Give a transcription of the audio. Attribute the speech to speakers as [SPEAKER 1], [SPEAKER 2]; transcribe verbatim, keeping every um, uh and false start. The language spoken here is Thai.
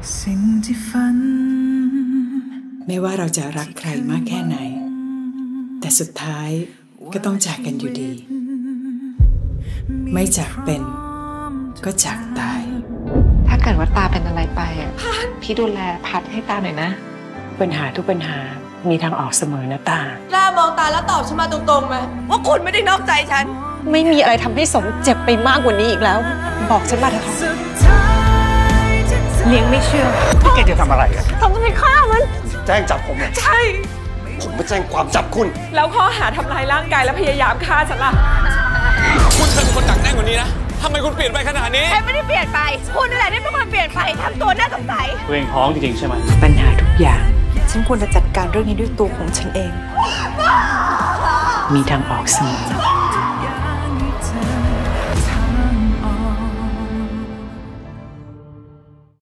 [SPEAKER 1] สิ่งที่ฝัน
[SPEAKER 2] ไม่ว่าเราจะรักใครมากแค่ไหนแต่สุดท้ายก็ต้องจากกันอยู่ดีไม่จากเป็นก็จากตาย
[SPEAKER 3] ถ้าเกิดว่าตาเป็นอะไรไปอ่ะพี่ดูแลพัดให้ตาหน่อยนะ
[SPEAKER 2] ปัญหาทุกปัญหามีทางออกเสมอนะตาก
[SPEAKER 4] ล้ามองตาแล้วตอบฉันมาตรงๆไหมว่าคุณไม่ได้นอกใจฉัน
[SPEAKER 3] ไม่มีอะไรทำให้สมเจ็บไปมากกว่านี้อีกแล้วบอกฉันมาเถอะเลี้ยงไม่เชื่อ
[SPEAKER 5] พี่แกจะทำอะไรอ่ะ
[SPEAKER 3] ทำจะไปฆ่ามัน
[SPEAKER 5] แจ้งจับผมเหรอ
[SPEAKER 4] ใช่
[SPEAKER 5] ผมไปแจ้งความจับคุณ
[SPEAKER 4] แล้วข้อหาทำลายร่างกายและพยายามฆ่าฉันล่ะ
[SPEAKER 6] คุณเคยเป็นคนดักแน่นกว่านี้นะทำไมคุณเปลี่ยนไปขนาดนี้
[SPEAKER 4] ฉันไม่ได้เปลี่ยนไปคุณนั่นแหละที่เป็นคนเปลี่ยนไปทำตัวน่าสงสัย
[SPEAKER 5] ตัวเองท้องจริงๆใช่ไหม
[SPEAKER 2] ปัญหาทุกอย่าง
[SPEAKER 3] ฉันควรจะจัดการเรื่องนี้ด้วยตัวของฉันเอง
[SPEAKER 2] มีทางออกเสมอ